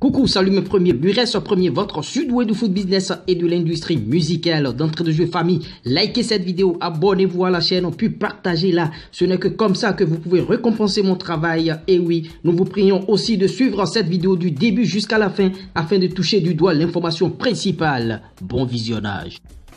Coucou, salut mes premiers, Burès premier, votre sudoué du foot business et de l'industrie musicale. D'entrée de jeu famille, likez cette vidéo, abonnez-vous à la chaîne, puis partagez-la. Ce n'est que comme ça que vous pouvez récompenser mon travail. Et oui, nous vous prions aussi de suivre cette vidéo du début jusqu'à la fin afin de toucher du doigt l'information principale. Bon visionnage.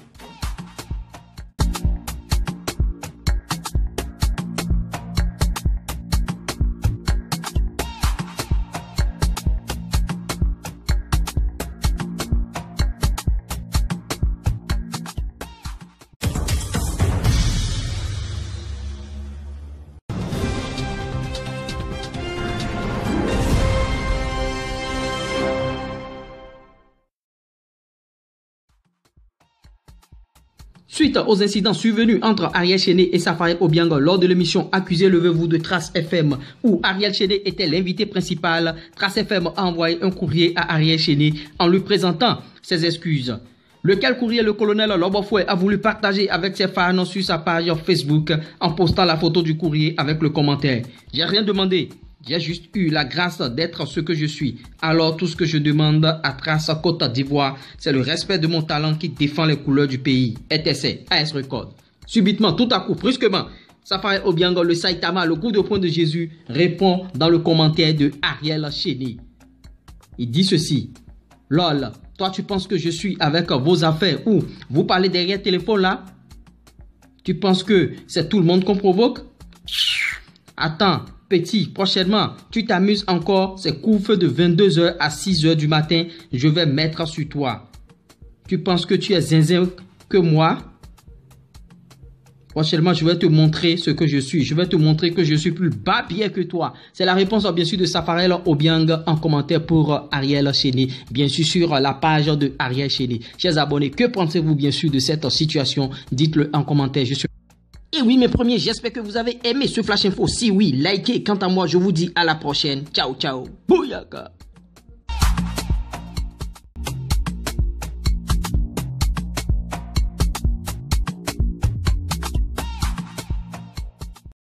Suite aux incidents survenus entre Ariel Chéné et Safari Obiang lors de l'émission Accusé levez-vous de Trace FM où Ariel Chéné était l'invité principal, Trace FM a envoyé un courrier à Ariel Chéné en lui présentant ses excuses. Lequel courrier le colonel Lobofoué a voulu partager avec ses fans sur sa page Facebook en postant la photo du courrier avec le commentaire « J'ai rien demandé. J'ai juste eu la grâce d'être ce que je suis. Alors tout ce que je demande à Trace Côte d'Ivoire, c'est le respect de mon talent qui défend les couleurs du pays. ETC, AS Record. » Subitement, tout à coup, brusquement, Safari Obiang, le Saitama, le coup de poing de Jésus, répond dans le commentaire de Ariel Chéné. Il dit ceci. « Lol, toi tu penses que je suis avec vos affaires ou vous parlez derrière téléphone là? Tu penses que c'est tout le monde qu'on provoque? Attends. Petit, prochainement, tu t'amuses encore, c'est couvre-feu de 22h à 6h du matin, je vais mettre sur toi. Tu penses que tu es zinzin que moi? Prochainement, je vais te montrer ce que je suis. Je vais te montrer que je suis plus bas bien que toi. C'est la réponse, bien sûr, de Safari Obiang en commentaire pour Ariel Chéné. Bien sûr, sur la page de Ariel Chéné. Chers abonnés, que pensez-vous, bien sûr, de cette situation? Dites-le en commentaire. Je suis... Et oui, mes premiers, j'espère que vous avez aimé ce Flash Info. Si oui, likez. Quant à moi, je vous dis à la prochaine. Ciao, ciao. Bouyaka.